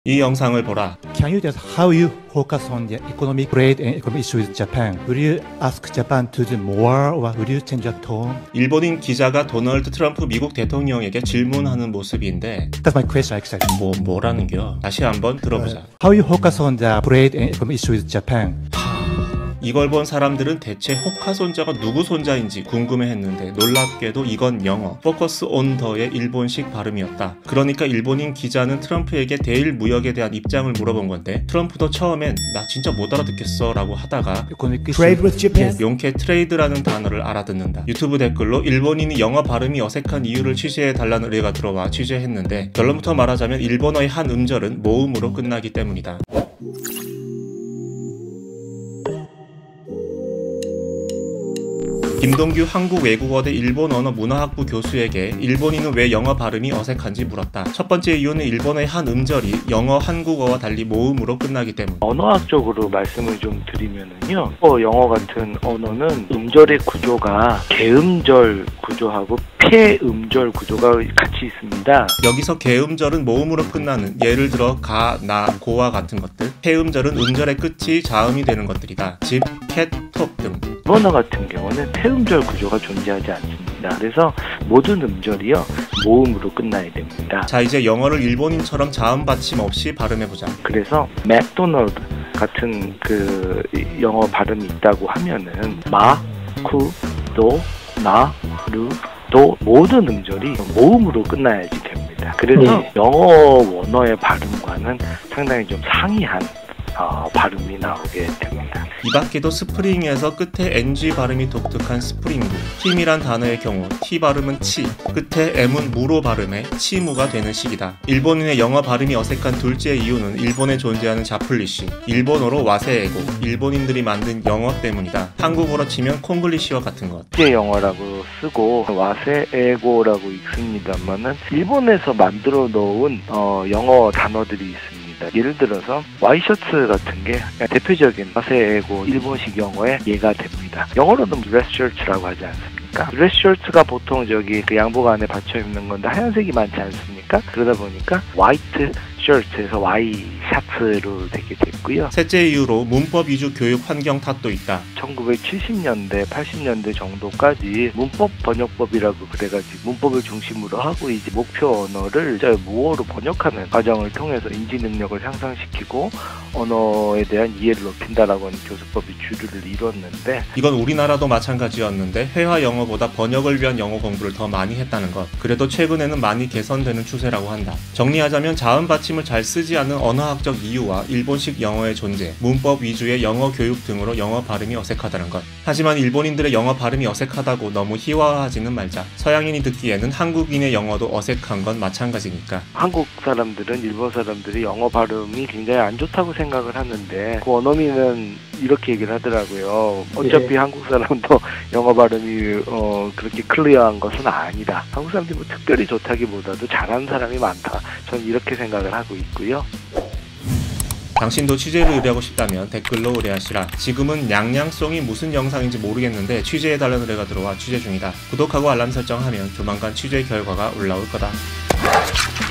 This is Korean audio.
이 영상을 보라. Can you tell us how you focus on the economic trade and economic issues with Japan? Will you ask Japan to do more or will you change your tone? 일본인 기자가 도널드 트럼프 미국 대통령에게 질문하는 모습인데 That's my question exactly. 뭐라는겨? 다시 한번 들어보자. How you focus on the trade and economic issues with Japan? 이걸 본 사람들은 대체 호카 손자가 누구 손자인지 궁금해했는데 놀랍게도 이건 영어 포커스 온 더의 일본식 발음이었다. 그러니까 일본인 기자는 트럼프에게 대일 무역에 대한 입장을 물어본 건데 트럼프도 처음엔 나 진짜 못 알아듣겠어 라고 하다가 Trade with Japan? 용케 트레이드라는 단어를 알아듣는다. 유튜브 댓글로 일본인이 영어 발음이 어색한 이유를 취재해달라는 의뢰가 들어와 취재했는데 결론부터 말하자면 일본어의 한 음절은 모음으로 끝나기 때문이다. 김동규 한국외국어대 일본언어 문화학부 교수에게 일본인은 왜 영어 발음이 어색한지 물었다. 첫 번째 이유는 일본어의 한 음절이 영어, 한국어와 달리 모음으로 끝나기 때문. 언어학적으로 말씀을 좀 드리면은요, 영어 같은 언어는 음절의 구조가 개음절 구조하고 폐음절 구조가 같이 있습니다. 여기서 개음절은 모음으로 끝나는, 예를 들어 가, 나, 고와 같은 것들. 폐음절은 음절의 끝이 자음이 되는 것들이다. 집, 캣, 톱 등. 일본어 같은 경우는 폐음절 구조가 존재하지 않습니다. 그래서 모든 음절이요 모음으로 끝나야 됩니다. 자, 이제 영어를 일본인처럼 자음 받침 없이 발음해보자. 그래서 맥도널드 같은 그 영어 발음이 있다고 하면은 마, 쿠, 도, 나, 루, 도 모든 음절이 모음으로 끝나야지 됩니다. 그래서 영어 원어의 발음과는 상당히 좀 상이한 발음이 나오게 됩니다. 이 밖에도 스프링에서 끝에 NG 발음이 독특한 스프링구, 팀이란 단어의 경우 T 발음은 치, 끝에 M은 무로 발음해 치무가 되는 식이다. 일본인의 영어 발음이 어색한 둘째 이유는 일본에 존재하는 자플리시, 일본어로 와세에고, 일본인들이 만든 영어 때문이다. 한국어로 치면 콩글리시와 같은 것. 국제 영어라고 쓰고 와세에고라고 읽습니다만은 일본에서 만들어 놓은 영어 단어들이 있습니다. 예를 들어서 와이셔츠 같은 게 대표적인 와세에고 일본식 영어의 예가 됩니다. 영어로는 드레스 셔츠라고 하지 않습니까? 드레스 셔츠가 보통 그 양복 안에 받쳐 입는 건데 하얀색이 많지 않습니까? 그러다 보니까 화이트 셔츠에서 와이 셔츠로 되게 됐고요. 셋째 이유로 문법 위주 교육 환경 탓도 있다. 1970년대, 80년대 정도까지 문법 번역법이라고 그래가지고 문법을 중심으로 하고 이제 목표 언어를 무어로 번역하는 과정을 통해서 인지 능력을 향상시키고 언어에 대한 이해를 높인다라고 하는 교수법이 주류를 이뤘는데 이건 우리나라도 마찬가지였는데 회화 영어보다 번역을 위한 영어 공부를 더 많이 했다는 것. 그래도 최근에는 많이 개선되는 추세라고 한다. 정리하자면 자음 받침을 잘 쓰지 않는 언어학적 이유와 일본식 영어의 존재, 문법 위주의 영어 교육 등으로 영어 발음이 어색하다는 것. 하지만 일본인들의 영어 발음이 어색하다고 너무 희화화하지는 말자. 서양인이 듣기에는 한국인의 영어도 어색한 건 마찬가지니까. 한국 사람들은 일본 사람들이 영어 발음이 굉장히 안 좋다고 생각을 하는데 그 원어민은 이렇게 얘기를 하더라고요. 어차피 한국 사람도 영어 발음이 그렇게 클리어한 것은 아니다. 한국 사람들이 뭐 특별히 좋다기보다도 잘하는 사람이 많다. 저는 이렇게 생각을 하고 있고요. 당신도 취재를 의뢰하고 싶다면 댓글로 의뢰하시라. 지금은 냥냥송이 무슨 영상인지 모르겠는데 취재해달라는 의뢰가 들어와 취재 중이다. 구독하고 알람 설정하면 조만간 취재 결과가 올라올 거다.